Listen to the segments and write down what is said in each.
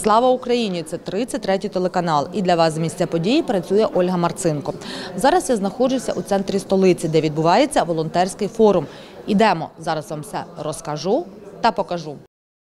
Слава Україні! Це 33-й телеканал. І для вас з місця події працює Ольга Марцинко. Зараз я знаходжуся у центрі столиці, де відбувається волонтерський форум. Ідемо, зараз вам все розкажу та покажу.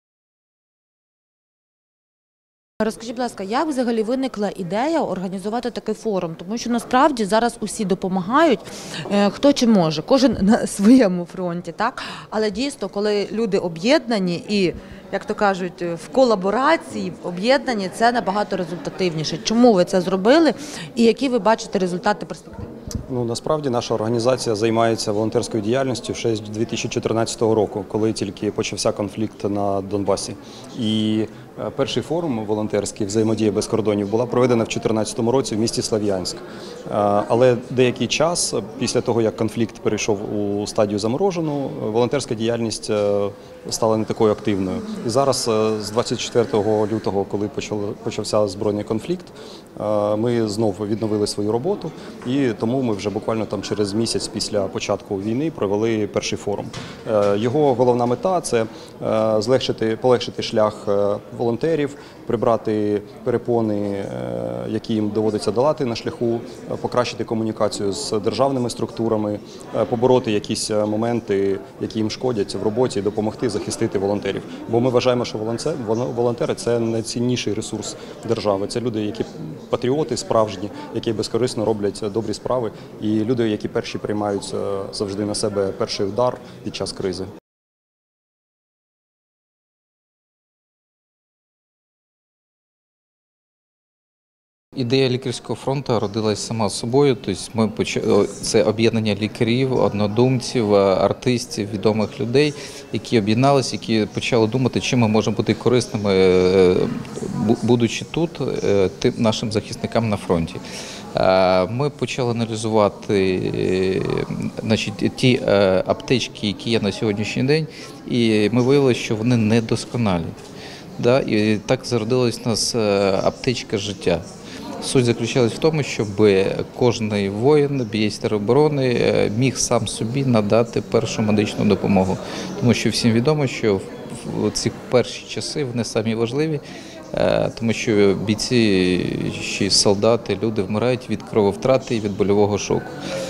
Розкажіть, будь ласка, як взагалі виникла ідея організувати такий форум? Тому що насправді зараз усі допомагають, хто чи може, кожен на своєму фронті, так? Але дійсно, коли люди об'єднані і, як то кажуть, в колаборації, об'єднані, це набагато результативніше. Чому ви це зробили і які ви бачите результати перспективи? Насправді наша організація займається волонтерською діяльністю ще з 2014 року, коли тільки почався конфлікт на Донбасі. І перший форум волонтерський «Взаємодія без кордонів» була проведена в 2014 році в місті Слов'янськ. Але деякий час, після того, як конфлікт перейшов у стадію заморожену, волонтерська діяльність стала не такою активною. І зараз, з 24 лютого, коли почався збройний конфлікт, ми знову відновили свою роботу, і тому ми вже буквально там через місяць після початку війни провели перший форум. Його головна мета – це полегшити шлях волонтерів, прибрати перепони, які їм доводиться долати на шляху, покращити комунікацію з державними структурами, побороти якісь моменти, які їм шкодять в роботі, і допомогти захистити волонтерів. Бо ми вважаємо, що волонтери – це найцінніший ресурс держави. Це люди, які патріоти справжні, які безкорисно роблять добрі справи, і люди, які перші приймають завжди на себе перший удар під час кризи. Ідея лікарського фронту родилась сама собою. Тобто це об'єднання лікарів, однодумців, артистів, відомих людей, які об'єдналися, які почали думати, чим ми можемо бути корисними, будучи тут, нашим захисникам на фронті. Ми почали аналізувати ті аптечки, які є на сьогоднішній день, і ми виявили, що вони недосконалі. І так зародилась у нас аптечка життя. Суть заключалась в тому, щоб кожен воїн, боєць тероборони міг сам собі надати першу медичну допомогу. Тому що всім відомо, що в ці перші часи вони самі важливі, тому що бійці, солдати, люди вмирають від крововтрати і від больового шоку.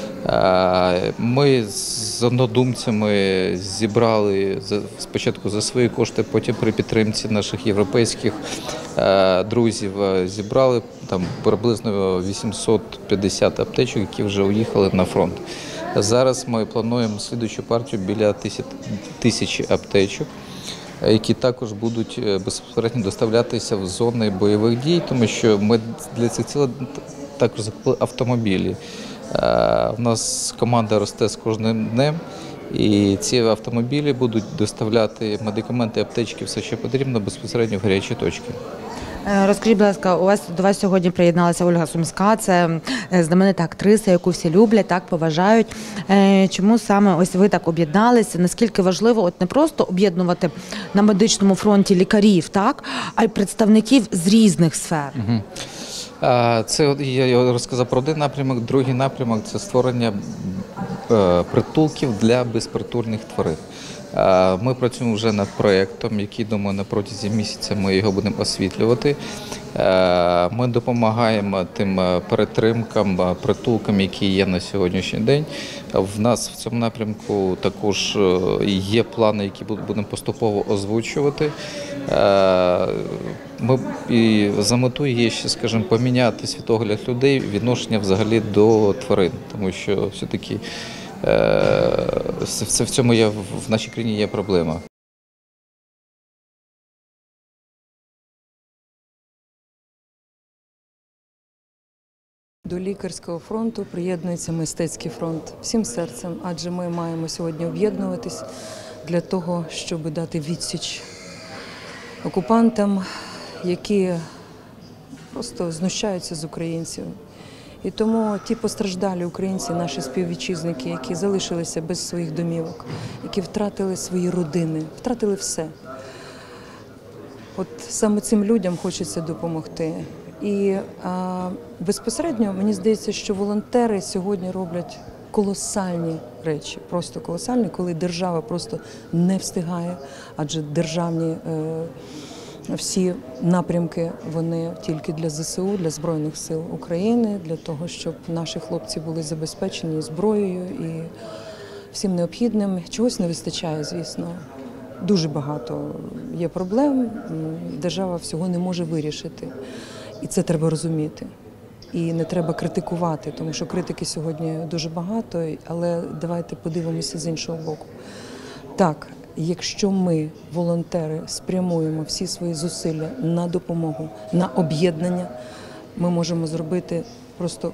Ми з однодумцями зібрали спочатку за свої кошти, потім при підтримці наших європейських друзів зібрали там приблизно 850 аптечок, які вже уїхали на фронт. Зараз ми плануємо слідуючу партію біля 1000 аптечок, які також будуть безпосередньо доставлятися в зони бойових дій, тому що ми для цих цілей також закупили автомобілі. У нас команда росте з кожним днем, і ці автомобілі будуть доставляти медикаменти, аптечки, все, що потрібно, безпосередньо в гарячі точки. Розкажіть, будь ласка, до вас сьогодні приєдналася Ольга Сумська, це знаменита актриса, яку всі люблять, так, поважають. Чому саме ось ви так об'єдналися? Наскільки важливо не просто об'єднувати на медичному фронті лікарів, так, а й представників з різних сфер? Це я розказав про один напрямок. Другий напрямок – це створення притулків для безпритульних тварин. Ми працюємо вже над проєктом, який, думаю, на протязі місяця ми його будемо освітлювати. Ми допомагаємо тим перетримкам, притулкам, які є на сьогоднішній день. В нас в цьому напрямку також є плани, які будемо поступово озвучувати. За метою є ще, скажімо, поміняти світогляд людей, відношення взагалі до тварин, тому що все-таки в цьому в нашій країні є проблема. До лікарського фронту приєднується мистецький фронт всім серцем, адже ми маємо сьогодні об'єднуватись для того, щоб дати відсіч окупантам, які просто знущаються з українців. І тому ті постраждалі українці, наші співвітчизники, які залишилися без своїх домівок, які втратили свої родини, втратили все. От саме цим людям хочеться допомогти. І безпосередньо мені здається, що волонтери сьогодні роблять колосальні речі, просто колосальні, коли держава просто не встигає, адже державні Всі напрямки, вони тільки для ЗСУ, для Збройних сил України, для того, щоб наші хлопці були забезпечені зброєю і всім необхідним. Чогось не вистачає, звісно. Дуже багато є проблем, держава всього не може вирішити. І це треба розуміти. І не треба критикувати, тому що критики сьогодні дуже багато, але давайте подивимося з іншого боку. Так, якщо ми, волонтери, спрямуємо всі свої зусилля на допомогу, на об'єднання, ми можемо зробити просто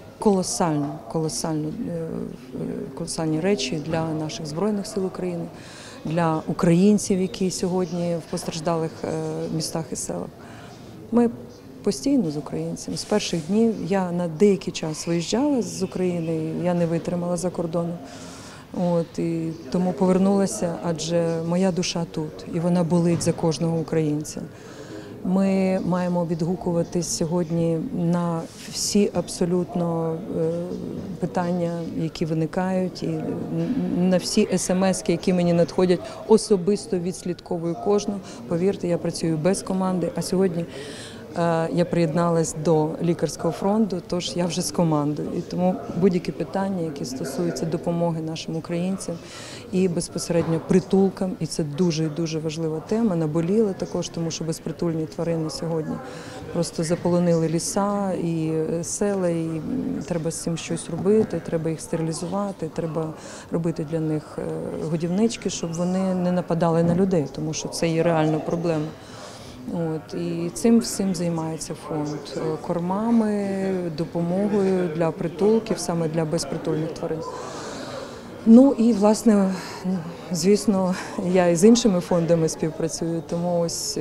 колосальні речі для наших Збройних сил України, для українців, які сьогодні в постраждалих містах і селах. Ми постійно з українцями. З перших днів я на деякий час виїжджала з України, я не витримала за кордоном. І тому повернулася, адже моя душа тут, і вона болить за кожного українця. Ми маємо відгукуватись сьогодні на всі абсолютно питання, які виникають, і на всі смс-ки, які мені надходять, особисто відслідковую кожну. Повірте, я працюю без команди, а сьогодні я приєдналась до лікарського фронту, тож я вже з командою. І тому будь-які питання, які стосуються допомоги нашим українцям і безпосередньо притулкам, і це дуже і дуже важлива тема, наболіла також, тому що безпритульні тварини сьогодні просто заполонили ліса і села, і треба з цим щось робити, треба їх стерилізувати, треба робити для них годівнички, щоб вони не нападали на людей, тому що це є реальна проблема. І цим всім займається фонд кормами, допомогою для притулків, саме для безпритульних тварин. І, власне, звісно, я і з іншими фондами співпрацюю, тому ось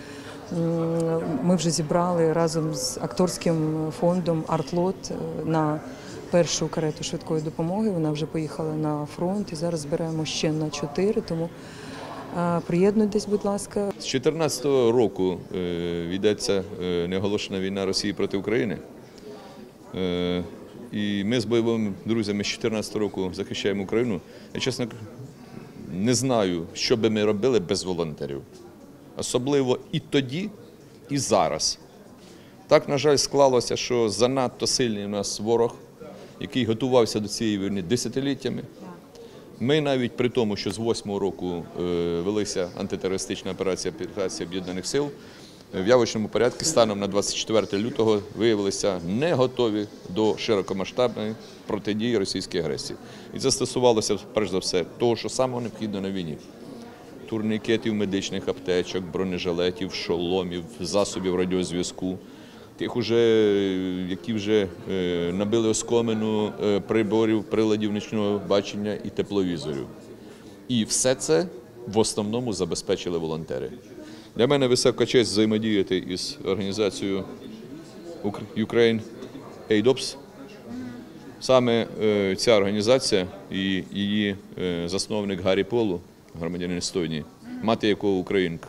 ми вже зібрали разом з акторським фондом «Артлот» на першу карету швидкої допомоги. Вона вже поїхала на фронт і зараз збираємо ще на 4, тому приєднуйтесь, будь ласка. З 2014 року ведеться неоголошена війна Росії проти України. І ми з бойовими друзями з 2014 року захищаємо Україну. Я, чесно, не знаю, що би ми робили без волонтерів. Особливо і тоді, і зараз. Так, на жаль, склалося, що занадто сильний у нас ворог, який готувався до цієї війни десятиліттями. Ми навіть при тому, що з 2008 року велася антитерористична операція Об'єднаних сил, в явочному порядку станом на 24 лютого виявилися не готові до широкомасштабної протидії російській агресії. І це стосувалося, перш за все, того, що самого необхідно на війні. Турнікетів, медичних аптечок, бронежилетів, шоломів, засобів радіозв'язку, тих, які вже набили оскомину приборів, приладів нічного бачення і тепловізорів. І все це в основному забезпечили волонтери. Для мене висока честь взаємодіяти із організацією Ukraine Aid Ops. Саме ця організація і її засновник Гаррі Полу, громадянин Естонії, мати якого українка,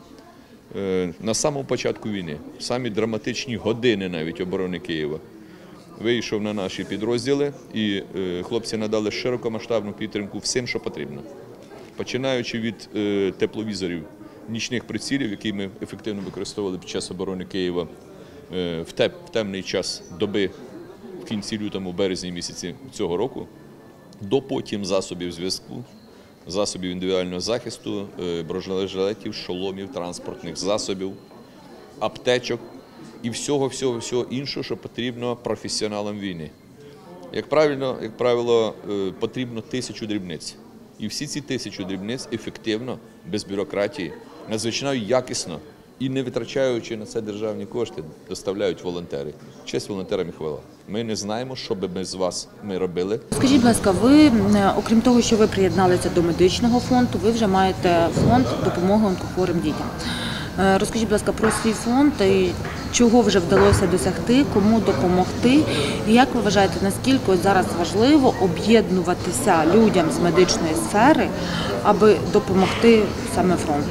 на самому початку війни, в самі драматичні години навіть оборони Києва, вийшов на наші підрозділи, і хлопці надали широкомасштабну підтримку всім, що потрібно. Починаючи від тепловізорів, нічних прицілів, які ми ефективно використовували під час оборони Києва в темний час доби, в кінці лютому, березні місяці цього року, до потім засобів зв'язку, засобів індивідуального захисту, бронежилетів, шоломів, транспортних засобів, аптечок і всього іншого, що потрібно професіоналам війни. Як правило, потрібно 1000 дрібниць. І всі ці 1000 дрібниць ефективно, без бюрократії, надзвичайно якісно і не витрачаючи на це державні кошти, доставляють волонтери. Честь волонтерам і хвала. Ми не знаємо, що би ми з вас робили. Скажіть, будь ласка, ви, окрім того, що ви приєдналися до медичного фонду, ви вже маєте фонд допомоги онкохворим дітям. Розкажіть, будь ласка, про свій фонд і чого вже вдалося досягти, кому допомогти. І як ви вважаєте, наскільки зараз важливо об'єднуватися людям з медичної сфери, аби допомогти саме фронту?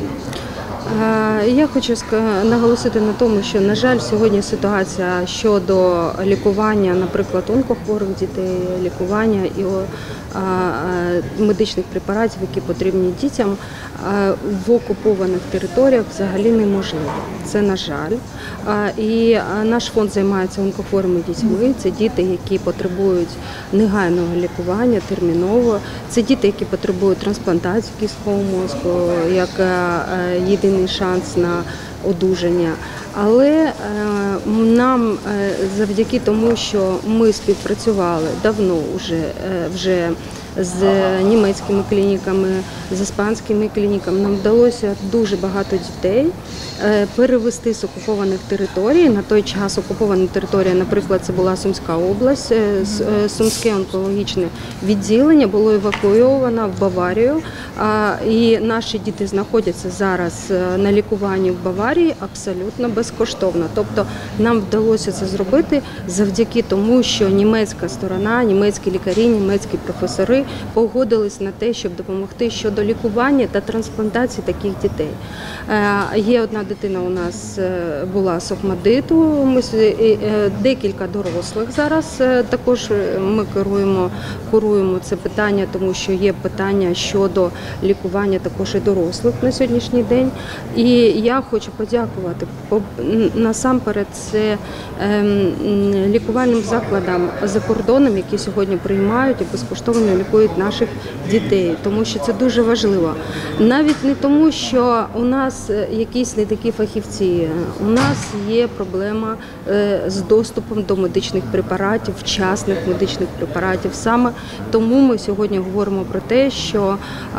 Я хочу наголосити на тому, що, на жаль, сьогодні ситуація щодо лікування, наприклад, онкохворих дітей, лікування і медичних препаратів, які потрібні дітям, в окупованих територіях взагалі неможливо. Це на жаль. І наш фонд займається онкохворими дітьми. Це діти, які потребують негайного лікування, терміново. Це діти, які потребують трансплантації кісткового мозку, як єдиний шанс на одужання. Але нам завдяки тому, що ми співпрацювали давно вже з німецькими клініками, з іспанськими клініками, нам вдалося дуже багато дітей перевести з окупованих територій. На той час окупована територія, наприклад, це була Сумська область, Сумське онкологічне відділення було евакуйовано в Баварію, і наші діти знаходяться зараз на лікуванні в Баварії абсолютно безкоштовно. Тобто нам вдалося це зробити завдяки тому, що німецька сторона, німецькі лікарі, німецькі професори погодились на те, щоб допомогти щодо лікування та трансплантації таких дітей. Є одна дитина у нас була з Охмадиту, декілька дорослих зараз також ми куруємо це питання, тому що є питання щодо лікування також і дорослих на сьогоднішній день. І я хочу подякувати насамперед це лікувальним закладам за кордоном, які сьогодні приймають і безкоштовно лікують наших дітей, тому що це дуже важливо. Навіть не тому, що у нас якісь не такі фахівці, у нас є проблема з доступом до медичних препаратів, вчасних медичних препаратів. Саме тому ми сьогодні говоримо про те, що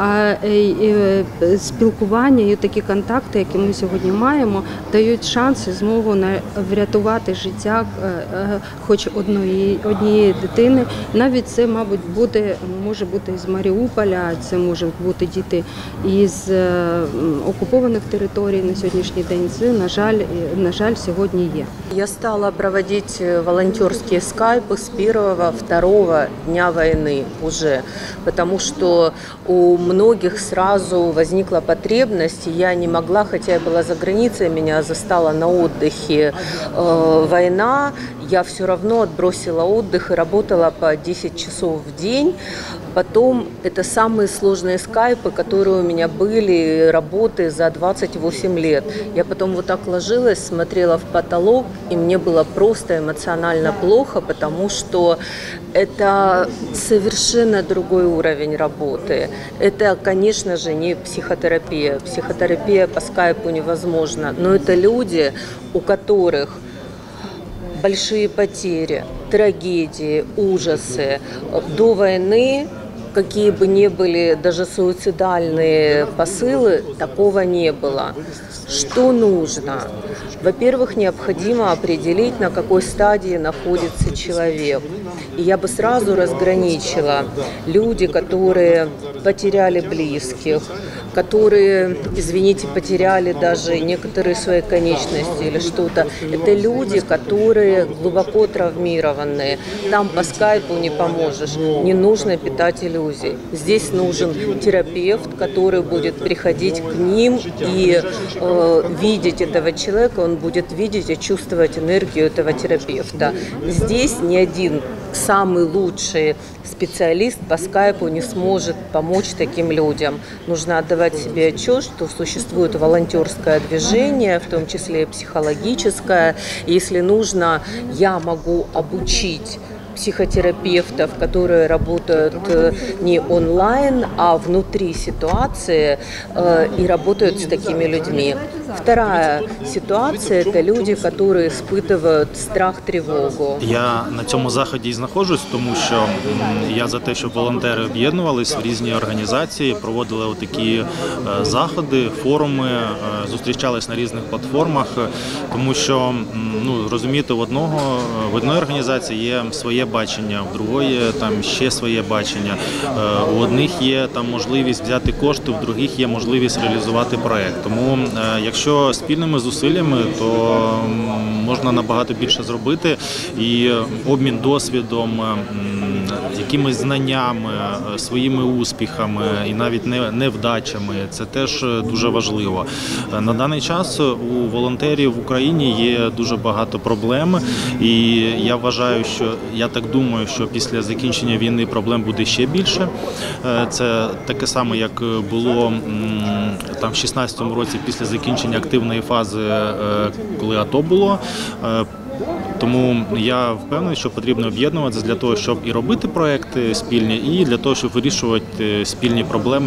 спілкування і такі контакти, які ми сьогодні маємо, дають шанс і змогу врятувати життя хоч однієї дитини. Навіть це, мабуть, може бути з Маріуполя, це можуть бути діти із окупованих територій на сьогоднішній день. Це, на жаль, сьогодні є. Я стала проводить волонтерские скайпы с первого-второго дня войны уже, потому что у многих сразу возникла потребность, и я не могла, хотя я была за границей, меня застала на отдыхе война, я все равно отбросила отдых и работала по 10 часов в день. Потом это самые сложные скайпы, которые у меня были, работы за 28 лет. Я потом вот так ложилась, смотрела в потолок, и мне было просто эмоционально плохо, потому что это совершенно другой уровень работы. Это, конечно же, не психотерапия. Психотерапия по скайпу невозможна, но это люди, у которых большие потери, трагедии, ужасы. До войны, какие бы ни были даже суицидальные посылы, такого не было. Что нужно? Во-первых, необходимо определить, на какой стадии находится человек. И я бы сразу разграничила люди, которые потеряли близких, которые, извините, потеряли даже некоторые свои конечности или что-то. Это люди, которые глубоко травмированные. Там по скайпу не поможешь, не нужно питать иллюзий. Здесь нужен терапевт, который будет приходить к ним и видеть этого человека, он будет видеть и чувствовать энергию этого терапевта. Здесь ни один самый лучший специалист по скайпу не сможет помочь таким людям. Нужно отдавать себе отчет, что существует волонтерское движение, в том числе и психологическое. Если нужно, я могу обучить психотерапевтов, которые работают не онлайн, а внутри ситуации и работают с такими людьми. Вторая ситуация – это люди, которые испытывают страх, тревогу. Я на цьому заході і знаходжусь, тому що я за те, щоб волонтери об'єднувалися в різні організації, проводили такі заходи, форуми, зустрічались на різних платформах, тому що, розумієте, в одної організації є своє бачення, в другої там ще своє бачення. У одних є там можливість взяти кошти, в других є можливість реалізувати проект. Тому якщо спільними зусиллями, то можна набагато більше зробити, і обмін досвідом, якимись знаннями, своїми успіхами і навіть невдачами. Це теж дуже важливо. На даний час у волонтерів в Україні є дуже багато проблем, і я вважаю, я так думаю, що після закінчення війни проблем буде ще більше. Це таке саме, як було там в 16-му році після закінчення активної фази, коли АТО було. Тому я впевнений, що потрібно об'єднуватися для того, щоб і робити проекти спільні, і для того, щоб вирішувати спільні проблеми.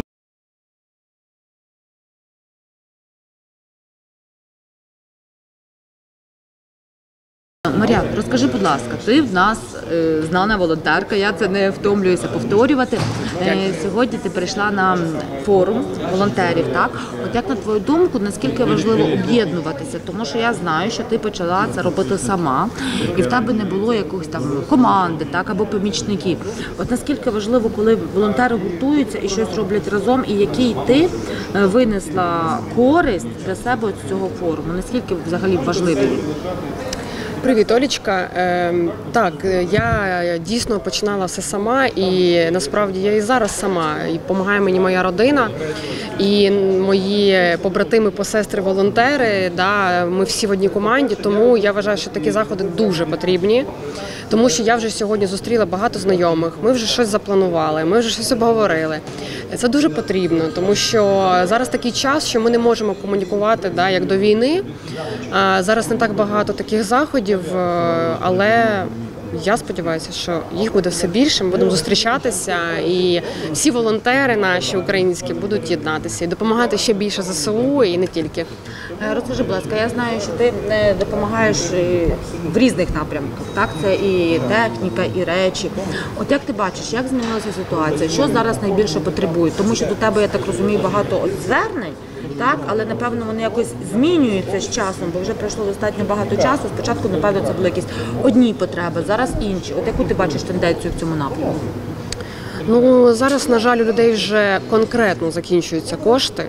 Мар'ян, розкажи, будь ласка, ти в нас знана волонтерка, я це не втомлююся повторювати. Сьогодні ти прийшла на форум волонтерів, так? От як на твою думку, наскільки важливо об'єднуватися? Тому що я знаю, що ти почала це робити сама, і в тебе не було якоїсь там команди, так, або помічників. От наскільки важливо, коли волонтери гуртуються і щось роблять разом, і який ти винесла користь для себе з цього форуму? Наскільки взагалі важливий? Привіт, Олічка. Так, я дійсно починала все сама, і насправді я і зараз сама. І допомагає мені моя родина, і мої побратими, посестри-волонтери. Да, ми всі в одній команді, тому я вважаю, що такі заходи дуже потрібні. Тому що я вже сьогодні зустріла багато знайомих, ми вже щось запланували, ми вже щось обговорили. Це дуже потрібно, тому що зараз такий час, що ми не можемо комунікувати, да, як до війни. Зараз не так багато таких заходів, але я сподіваюся, що їх буде все більше, ми будемо зустрічатися, і всі волонтери наші українські будуть єднатися і допомагати ще більше ЗСУ, і не тільки. Розкажи, будь ласка, я знаю, що ти допомагаєш в різних напрямках, так? Це і техніка, і речі. От як ти бачиш, як змінилася ситуація? Що зараз найбільше потребують? Тому що до тебе, я так розумію, багато звернень, так? Але, напевно, вони якось змінюються з часом, бо вже пройшло достатньо багато часу. Спочатку, напевно, це були якісь одні потреби, зараз інші. От яку ти бачиш тенденцію в цьому напрямку? Ну, зараз, на жаль, у людей вже конкретно закінчуються кошти.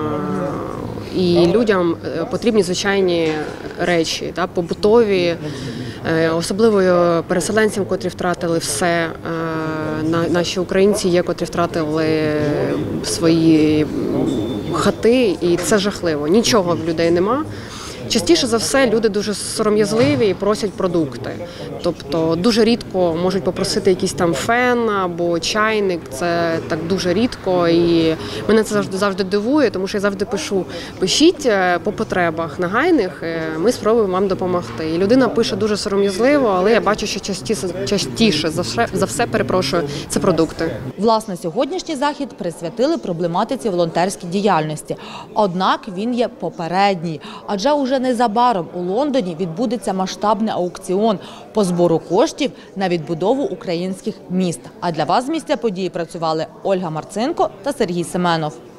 І людям потрібні звичайні речі, да, побутові, особливо переселенцям, котрі втратили все. Наші українці є, котрі втратили свої хати, і це жахливо. Нічого в людей нема. Частіше за все люди дуже сором'язливі і просять продукти. Тобто дуже рідко можуть попросити якийсь там фен або чайник, це так дуже рідко, і мене це завжди дивує, тому що я завжди пишіть по потребах нагайних, ми спробуємо вам допомогти. І людина пише дуже сором'язливо, але я бачу, що частіше за все, перепрошую, це продукти. Власне, сьогоднішній захід присвятили проблематиці волонтерській діяльності. Однак він є попередній, адже уже незабаром у Лондоні відбудеться масштабний аукціон по збору коштів на відбудову українських міст. А для вас з місця події працювали Ольга Марцинко та Сергій Семенов.